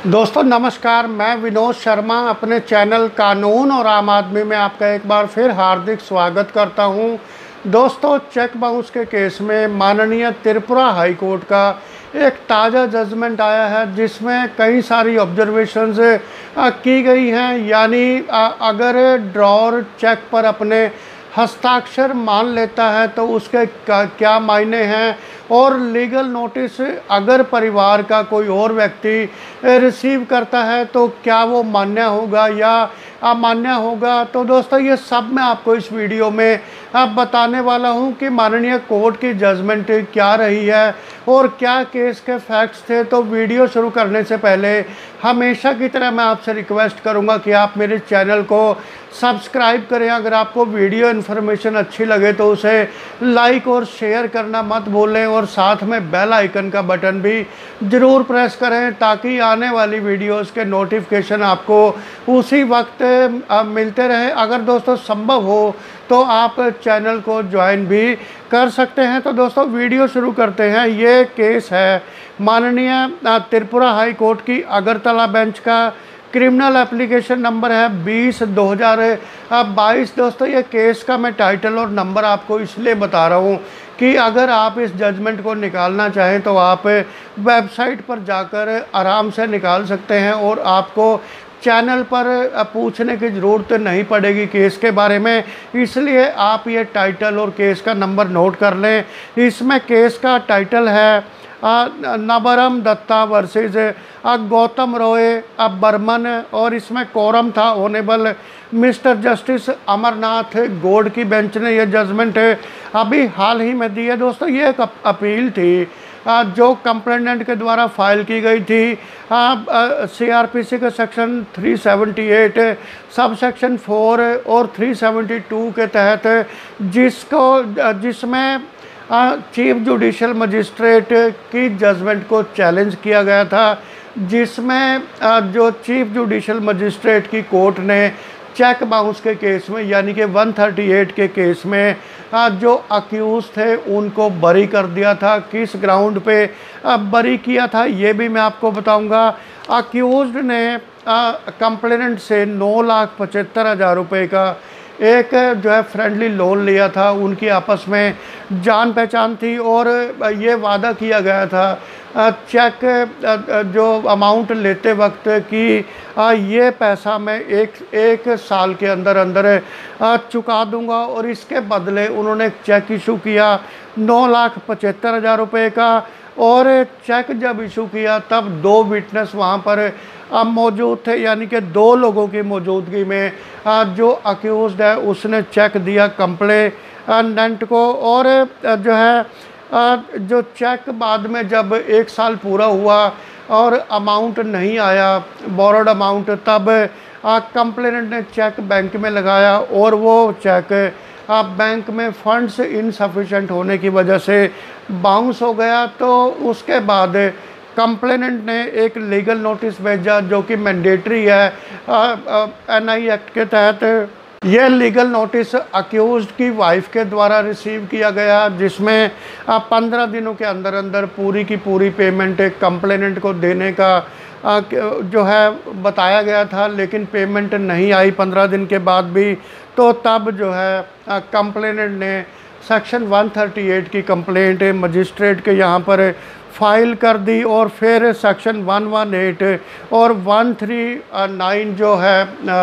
दोस्तों नमस्कार, मैं विनोद शर्मा अपने चैनल कानून और आम आदमी में आपका एक बार फिर हार्दिक स्वागत करता हूं। दोस्तों, चेक बाउंस के केस में माननीय त्रिपुरा हाई कोर्ट का एक ताज़ा जजमेंट आया है जिसमें कई सारी ऑब्जर्वेशंस की गई हैं। यानी अगर ड्रॉर चेक पर अपने हस्ताक्षर मान लेता है तो उसके क्या मायने हैं, और लीगल नोटिस अगर परिवार का कोई और व्यक्ति रिसीव करता है तो क्या वो मान्य होगा या अमान्य होगा। तो दोस्तों, ये सब मैं आपको इस वीडियो में बताने वाला हूं कि माननीय कोर्ट की जजमेंट क्या रही है और क्या केस के फैक्ट्स थे। तो वीडियो शुरू करने से पहले हमेशा की तरह मैं आपसे रिक्वेस्ट करूंगा कि आप मेरे चैनल को सब्सक्राइब करें। अगर आपको वीडियो इन्फॉर्मेशन अच्छी लगे तो उसे लाइक और शेयर करना मत भूलें, और साथ में बेल आइकन का बटन भी ज़रूर प्रेस करें ताकि आने वाली वीडियोस के नोटिफिकेशन आपको उसी वक्त मिलते रहे। अगर दोस्तों संभव हो तो आप चैनल को ज्वाइन भी कर सकते हैं। तो दोस्तों, वीडियो शुरू करते हैं। ये केस है माननीय त्रिपुरा हाई कोर्ट की अगरतला बेंच का। क्रिमिनल एप्लीकेशन नंबर है 20/2022। दोस्तों, ये केस का मैं टाइटल और नंबर आपको इसलिए बता रहा हूँ कि अगर आप इस जजमेंट को निकालना चाहें तो आप वेबसाइट पर जाकर आराम से निकाल सकते हैं और आपको चैनल पर पूछने की ज़रूरत नहीं पड़ेगी केस के बारे में। इसलिए आप ये टाइटल और केस का नंबर नोट कर लें। इसमें केस का टाइटल है नबरम दत्ता वर्सेस गौतम रॉय बर्मन, और इसमें कोरम था honourable mister justice Amarnath Gaur की बेंच ने यह जजमेंट अभी हाल ही में दी है। दोस्तों, ये एक अपील थी जो कंप्लेनेंट के द्वारा फाइल की गई थी सीआरपीसी के सेक्शन 378 सब सेक्शन 4 और 372 के तहत, जिसमें चीफ जुडिशल मजिस्ट्रेट की जजमेंट को चैलेंज किया गया था, जिसमें जो चीफ जुडिशल मजिस्ट्रेट की कोर्ट ने चेक बाउंस के केस में यानी कि 138 के केस में जो अक्यूज थे उनको बरी कर दिया था। किस ग्राउंड पे बरी किया था ये भी मैं आपको बताऊंगा। अक्यूज्ड ने कंप्लेनेंट से 9,75,000 रुपये का एक जो है फ्रेंडली लोन लिया था। उनकी आपस में जान पहचान थी और ये वादा किया गया था चेक जो अमाउंट लेते वक्त कि ये पैसा मैं एक साल के अंदर अंदर चुका दूंगा, और इसके बदले उन्होंने एक चेक इशू किया 9,75,000 रुपये का। और चेक जब इशू किया तब 2 विटनेस वहाँ पर मौजूद थे, यानी कि 2 लोगों की मौजूदगी में जो अक्यूज्ड है उसने चेक दिया कंप्लेनेंट को। और जो है जो चेक बाद में जब 1 साल पूरा हुआ और अमाउंट नहीं आया बोरोड अमाउंट, तब कंप्लेनेंट ने चेक बैंक में लगाया और वो चेक बैंक में फंड्स इनसफिशेंट होने की वजह से बाउंस हो गया। तो उसके बाद कंप्लेनेंट ने एक लीगल नोटिस भेजा जो कि मैंडेटरी है एनआई एक्ट के तहत। यह लीगल नोटिस अक्यूज्ड की वाइफ के द्वारा रिसीव किया गया, जिसमें 15 दिनों के अंदर अंदर पूरी की पूरी पेमेंट कंप्लेनेंट को देने का जो है बताया गया था, लेकिन पेमेंट नहीं आई 15 दिन के बाद भी। तो तब जो है कंप्लेनेंट ने सेक्शन 138 की कंप्लेंट मजिस्ट्रेट के यहाँ पर फाइल कर दी, और फिर सेक्शन 118 और 139 जो है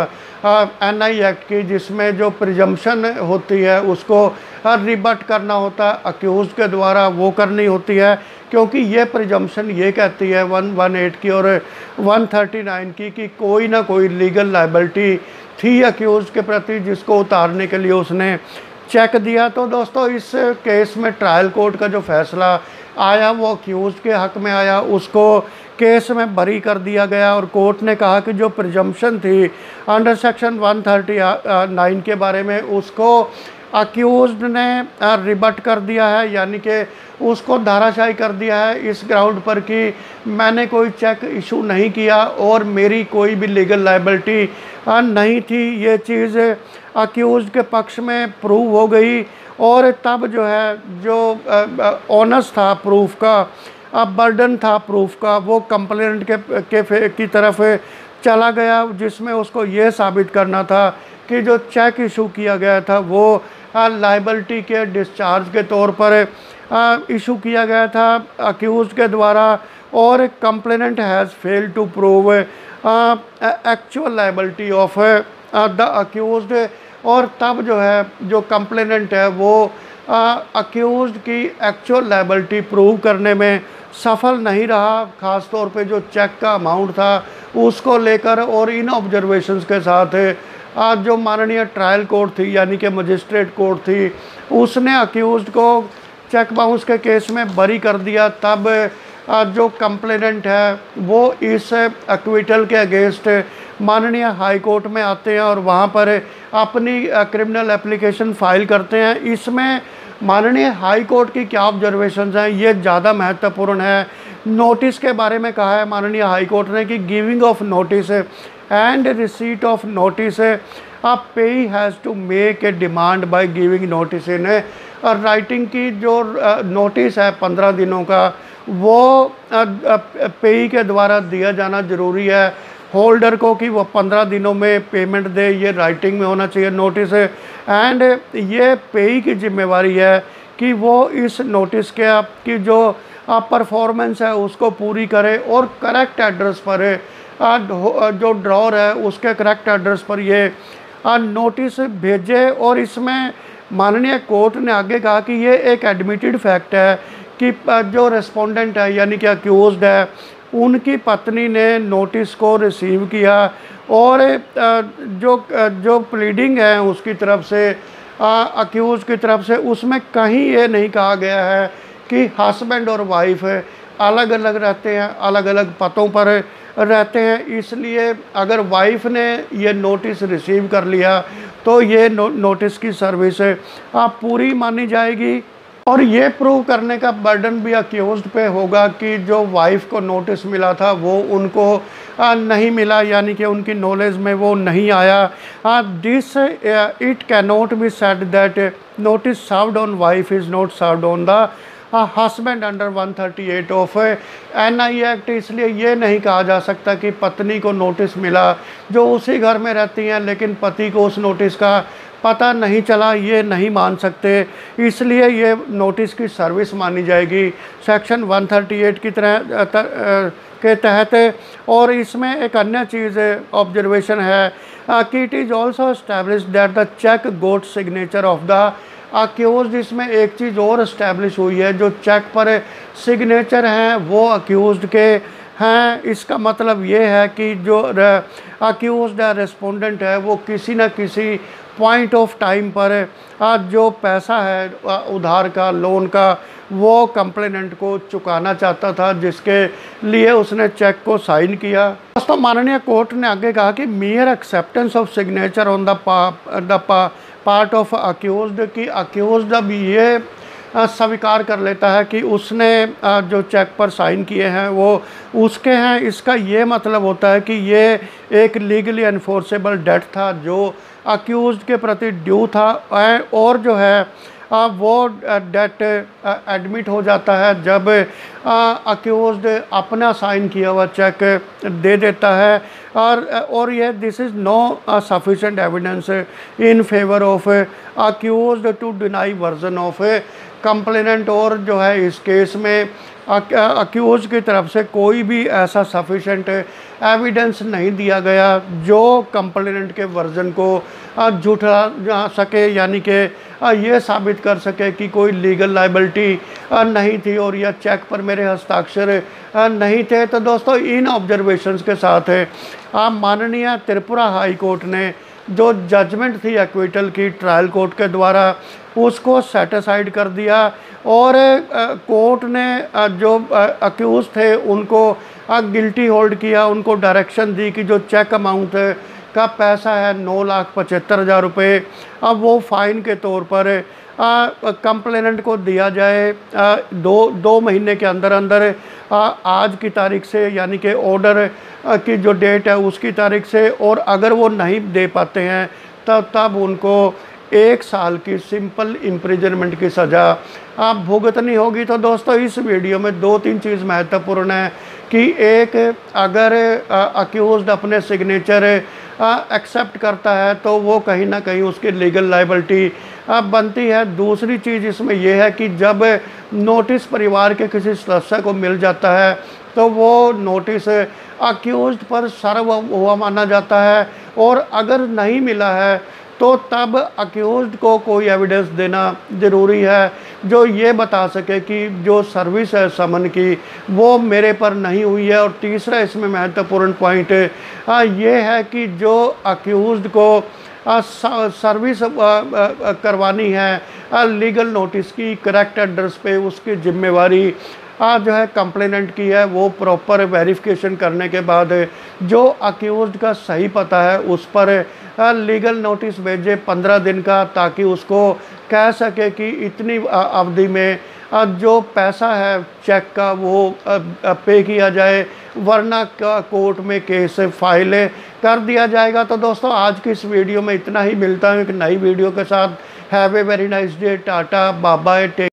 एनआई एक्ट की, जिसमें जो प्रिजम्पशन होती है उसको रिबट करना होता है अक्यूज के द्वारा, वो करनी होती है, क्योंकि ये प्रिजम्पशन ये कहती है 118 की और 139 की कि कोई ना कोई लीगल लायबिलिटी थी अक्यूज के प्रति, जिसको उतारने के लिए उसने चेक दिया। तो दोस्तों, इस केस में ट्रायल कोर्ट का जो फैसला आया वो अक्यूज के हक में आया, उसको केस में बरी कर दिया गया। और कोर्ट ने कहा कि जो प्रिजम्पशन थी अंडर सेक्शन 139 के बारे में उसको अक्यूज्ड ने रिबट कर दिया है, यानी कि उसको धाराशाही कर दिया है इस ग्राउंड पर कि मैंने कोई चेक इशू नहीं किया और मेरी कोई भी लीगल लायबिलिटी नहीं थी। ये चीज़ अक्यूज्ड के पक्ष में प्रूव हो गई, और तब जो है जो ऑनर्स था प्रूफ का बर्डन था प्रूफ का वो कंप्लेनेंट की तरफ चला गया, जिसमें उसको ये साबित करना था कि जो चेक इशू किया गया था वो लाइबिलिटी के डिस्चार्ज के तौर पर इशू किया गया था अक्यूज़ के द्वारा, और complainant has failed to prove actual liability of the accused. और तब जो है जो कंप्लेनेंट है वो अक्यूज्ड की एक्चुअल लाइबिलिटी प्रूव करने में सफल नहीं रहा, ख़ास तौर पे जो चेक का अमाउंट था उसको लेकर। और इन ऑब्जर्वेशंस के साथ जो माननीय ट्रायल कोर्ट थी यानी कि मजिस्ट्रेट कोर्ट थी, उसने अक्यूज्ड को चेक बाउंस के केस में बरी कर दिया। तब जो कंप्लेनेंट है वो इस एक्विटल के अगेंस्ट माननीय हाई कोर्ट में आते हैं और वहाँ पर अपनी क्रिमिनल एप्लीकेशन फाइल करते हैं। इसमें माननीय हाई कोर्ट की क्या ऑब्जर्वेशंस हैं ये ज़्यादा महत्वपूर्ण है। नोटिस के बारे में कहा है माननीय हाई कोर्ट ने कि giving of notice and receipt of notice a payee has to make a demand by giving notice in writing की जो नोटिस है 15 दिनों का वो पेई के द्वारा दिया जाना ज़रूरी है होल्डर को कि वो 15 दिनों में पेमेंट दे, ये राइटिंग में होना चाहिए नोटिस। एंड ये पेई की जिम्मेवारी है कि वो इस नोटिस के की जो परफॉर्मेंस है उसको पूरी करे और करेक्ट एड्रेस पर जो ड्रॉर है उसके करेक्ट एड्रेस पर ये नोटिस भेजे। और इसमें माननीय कोर्ट ने आगे कहा कि ये एक एडमिटेड फैक्ट है कि जो रेस्पोंडेंट है यानी कि अक्यूज्ड है उनकी पत्नी ने नोटिस को रिसीव किया और जो प्लीडिंग है उसकी तरफ से अक्यूज़ की तरफ से उसमें कहीं ये नहीं कहा गया है कि हस्बैंड और वाइफ अलग अलग रहते हैं, अलग अलग पतों पर रहते हैं। इसलिए अगर वाइफ ने ये नोटिस रिसीव कर लिया तो ये नोटिस की सर्विस पूरी मानी जाएगी। और ये प्रूव करने का बर्डन भी अक्यूज्ड पे होगा कि जो वाइफ को नोटिस मिला था वो उनको नहीं मिला, यानी कि उनकी नॉलेज में वो नहीं आया। This it can not be said that notice served on wife is not served on the husband under 138 of NI act. इसलिए ये नहीं कहा जा सकता कि पत्नी को नोटिस मिला जो उसी घर में रहती हैं लेकिन पति को उस नोटिस का पता नहीं चला, ये नहीं मान सकते। इसलिए ये नोटिस की सर्विस मानी जाएगी सेक्शन 138 की तरह के तहत। और इसमें एक अन्य चीज़ ऑब्जर्वेशन है कि it is also establish that the cheque got signature of the accused. इसमें एक चीज़ और इस्टेब्लिश हुई है, जो चेक पर सिग्नेचर हैं वो अक्यूज्ड के हैं। इसका मतलब ये है कि जो अक्यूज्ड है रेस्पोंडेंट है वो किसी न किसी पॉइंट ऑफ टाइम पर जो पैसा है उधार का, लोन का, वो कंप्लेनेंट को चुकाना चाहता था जिसके लिए उसने चेक को साइन किया। दोस्तों माननीय कोर्ट ने आगे कहा कि mere acceptance of signature on the part of accused की अक्यूज्ड अब ये स्वीकार कर लेता है कि उसने जो चेक पर साइन किए हैं वो उसके हैं। इसका ये मतलब होता है कि ये एक लीगली एनफोर्सेबल डेट था जो अक्यूज्ड के प्रति ड्यू था और जो है वो डेट एडमिट हो जाता है जब अक्यूज्ड अपना साइन किया हुआ चेक दे देता है। और ये this is no sufficient evidence in favour of accused to deny version of complainant. और जो है इस केस में अक्यूज की तरफ से कोई भी ऐसा सफिशेंट एविडेंस नहीं दिया गया जो कंप्लेनेंट के वर्जन को झुठला सके, यानी कि ये साबित कर सके कि कोई लीगल लाइबिलिटी नहीं थी और यह चेक पर मेरे हस्ताक्षर नहीं थे। तो दोस्तों इन ऑब्जर्वेशंस के साथ माननीय त्रिपुरा हाई कोर्ट ने जो जजमेंट थी एक्विटल की ट्रायल कोर्ट के द्वारा उसको सेटिसाइड कर दिया और कोर्ट ने जो अक्यूज थे उनको गिल्टी होल्ड किया, उनको डायरेक्शन दी कि जो चेक अमाउंट का पैसा है 9,75,000 रुपये अब वो फ़ाइन के तौर पर कंप्लेनेंट को दिया जाए दो महीने के अंदर अंदर आज की तारीख से, यानी कि ऑर्डर की जो डेट है उसकी तारीख से। और अगर वो नहीं दे पाते हैं तब उनको 1 साल की सिंपल इम्प्रिजनमेंट की सज़ा आप भुगतनी होगी। तो दोस्तों इस वीडियो में 2-3 चीज़ महत्वपूर्ण है कि एक, अगर अक्यूज्ड अपने सिग्नेचर एक्सेप्ट करता है तो वो कहीं ना कहीं उसकी लीगल लाइबिलिटी बनती है। दूसरी चीज़ इसमें यह है कि जब नोटिस परिवार के किसी सदस्य को मिल जाता है तो वो नोटिस अक्यूज्ड पर सर्व हुआ माना जाता है, और अगर नहीं मिला है तो तब अक्यूज्ड को कोई एविडेंस देना ज़रूरी है जो ये बता सके कि जो सर्विस है समन की वो मेरे पर नहीं हुई है। और तीसरा इसमें महत्वपूर्ण पॉइंट ये है कि जो अक्यूज्ड को सर्विस करवानी है लीगल नोटिस की करेक्ट एड्रेस पे, उसकी जिम्मेवारी जो है कंप्लेनेंट की है। वो प्रॉपर वेरिफिकेशन करने के बाद जो अक्यूज्ड का सही पता है उस पर लीगल नोटिस भेजे 15 दिन का, ताकि उसको कह सके कि इतनी अवधि में जो पैसा है चेक का वो पे किया जाए, वरना कोर्ट में केस फाइल कर दिया जाएगा। तो दोस्तों आज की इस वीडियो में इतना ही, मिलता हूँ एक नई वीडियो के साथ। Have a very nice day, tata bye bye.